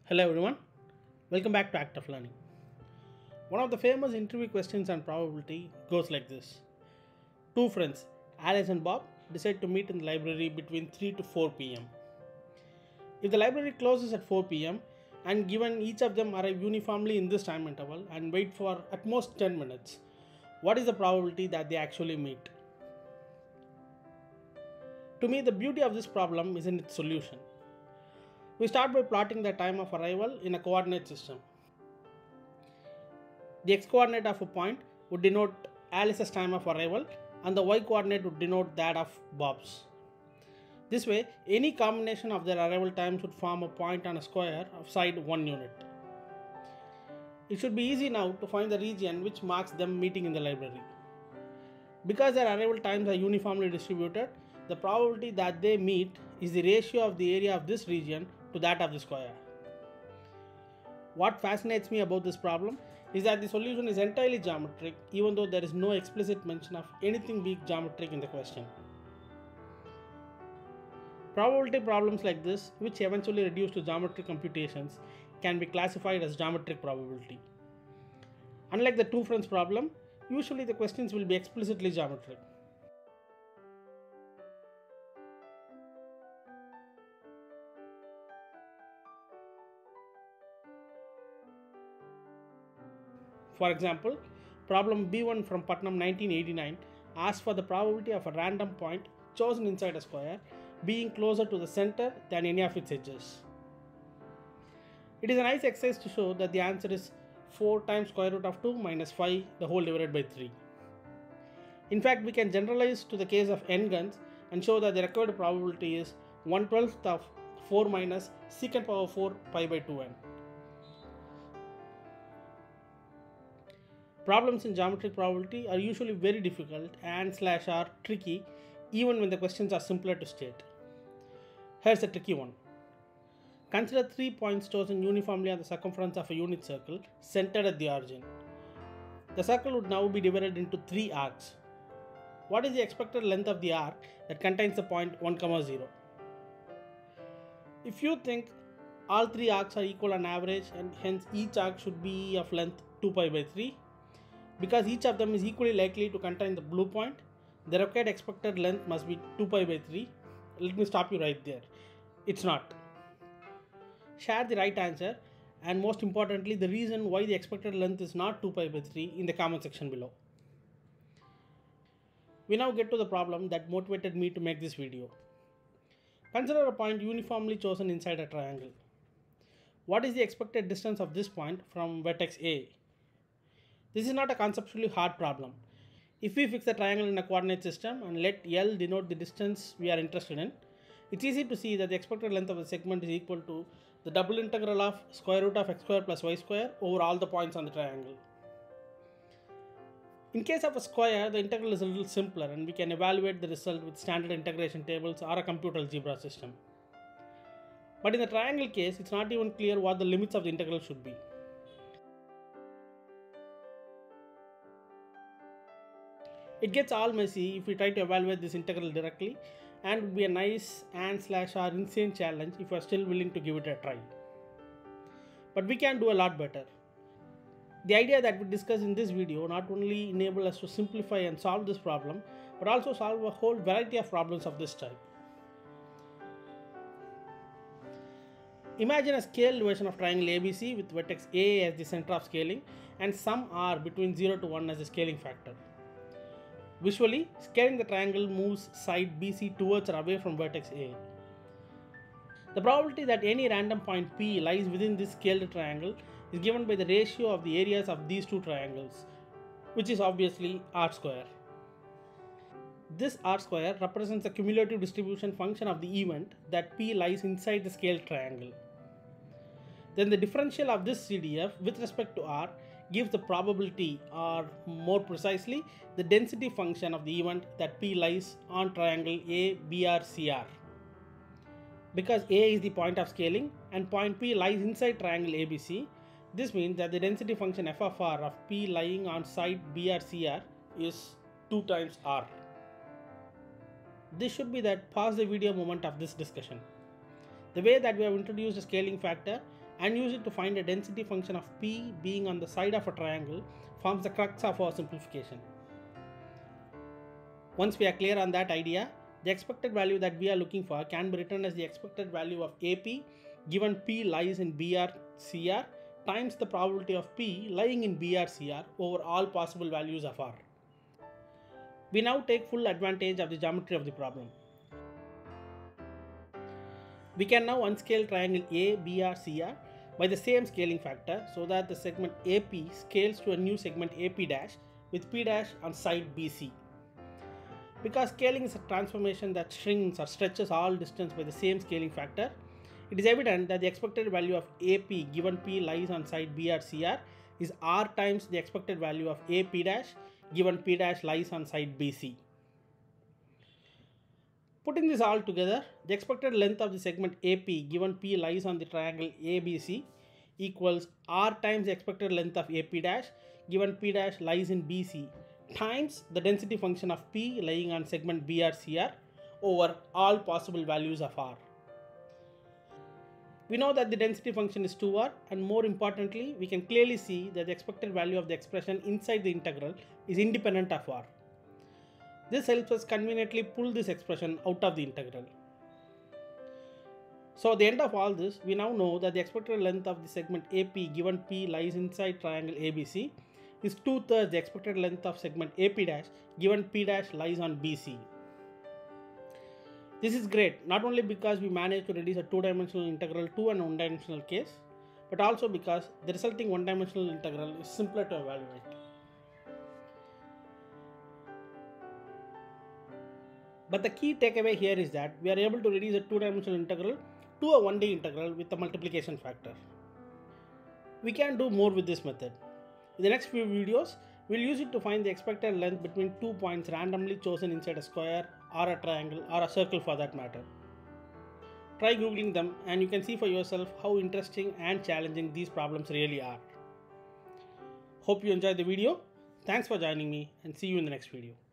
Hello everyone, welcome back to Act of Learning. One of the famous interview questions on probability goes like this. Two friends, Alice and Bob, decide to meet in the library between 3 to 4 pm. If the library closes at 4 pm and given each of them arrive uniformly in this time interval and wait for at most 10 minutes, what is the probability that they actually meet? To me, the beauty of this problem is in its solution. We start by plotting the time of arrival in a coordinate system. The x coordinate of a point would denote Alice's time of arrival and the y coordinate would denote that of Bob's. This way, any combination of their arrival times would form a point on a square of side 1 unit. It should be easy now to find the region which marks them meeting in the library. Because their arrival times are uniformly distributed, the probability that they meet is the ratio of the area of this region to that of the square. What fascinates me about this problem is that the solution is entirely geometric, even though there is no explicit mention of anything being geometric in the question. Probability problems like this, which eventually reduce to geometric computations, can be classified as geometric probability. Unlike the two friends problem, usually the questions will be explicitly geometric. For example, problem B1 from Putnam 1989 asks for the probability of a random point chosen inside a square being closer to the center than any of its edges. It is a nice exercise to show that the answer is 4 times square root of 2 minus 5 the whole divided by 3. In fact, we can generalize to the case of n-guns and show that the required probability is 1/12 of 4 minus secant power 4 pi by 2n. Problems in geometric probability are usually very difficult and/are tricky even when the questions are simpler to state. Here's a tricky one. Consider 3 points chosen uniformly on the circumference of a unit circle centered at the origin. The circle would now be divided into 3 arcs. What is the expected length of the arc that contains the point 1, 0? If you think all 3 arcs are equal on average and hence each arc should be of length 2 pi by 3, because each of them is equally likely to contain the blue point, the required expected length must be 2 pi by 3. Let me stop you right there. It's not. Share the right answer and most importantly the reason why the expected length is not 2 pi by 3 in the comment section below. We now get to the problem that motivated me to make this video. Consider a point uniformly chosen inside a triangle. What is the expected distance of this point from vertex A? This is not a conceptually hard problem. If we fix the triangle in a coordinate system and let L denote the distance we are interested in, it's easy to see that the expected length of the segment is equal to the double integral of square root of x square plus y square over all the points on the triangle. In case of a square, the integral is a little simpler and we can evaluate the result with standard integration tables or a computer algebra system. But in the triangle case, it's not even clear what the limits of the integral should be. It gets all messy if we try to evaluate this integral directly, and would be a nice and/or insane challenge if we are still willing to give it a try. But we can do a lot better. The idea that we discuss in this video not only enable us to simplify and solve this problem, but also solve a whole variety of problems of this type. Imagine a scaled version of triangle ABC with vertex A as the center of scaling and some r between 0 to 1 as the scaling factor. Visually, scaling the triangle moves side BC towards or away from vertex A. The probability that any random point P lies within this scaled triangle is given by the ratio of the areas of these two triangles, which is obviously r square. This r square represents the cumulative distribution function of the event that P lies inside the scaled triangle. Then the differential of this CDF with respect to r gives the probability, or more precisely, the density function of the event that P lies on triangle ABRCR. Because A is the point of scaling and point P lies inside triangle ABC, this means that the density function f of r of P lying on side BRCR is 2 times r. This should be the pause the video moment of this discussion. The way that we have introduced a scaling factor and use it to find a density function of P being on the side of a triangle forms the crux of our simplification. Once we are clear on that idea, the expected value that we are looking for can be written as the expected value of AP given P lies in BR/CR times the probability of P lying in BR/CR over all possible values of R. We now take full advantage of the geometry of the problem. We can now unscale triangle ABRCR by the same scaling factor so that the segment AP scales to a new segment AP' with P' on side BC. Because scaling is a transformation that shrinks or stretches all distance by the same scaling factor, it is evident that the expected value of AP given P lies on side BRCR is R times the expected value of AP' given P' lies on side BC. Putting this all together, the expected length of the segment AP given P lies on the triangle ABC equals R times the expected length of AP' given P' lies in BC times the density function of P lying on segment BRCR over all possible values of R. We know that the density function is 2R, and more importantly, we can clearly see that the expected value of the expression inside the integral is independent of R. This helps us conveniently pull this expression out of the integral. So at the end of all this, we now know that the expected length of the segment AP given P lies inside triangle ABC is 2/3 the expected length of segment AP' given P' lies on BC. This is great not only because we managed to reduce a two-dimensional integral to an one-dimensional case, but also because the resulting one-dimensional integral is simpler to evaluate. But the key takeaway here is that we are able to reduce a two-dimensional integral to a 1D integral with a multiplication factor. We can do more with this method. In the next few videos, we'll use it to find the expected length between 2 points randomly chosen inside a square or a triangle or a circle for that matter. Try googling them and you can see for yourself how interesting and challenging these problems really are. Hope you enjoyed the video. Thanks for joining me and see you in the next video.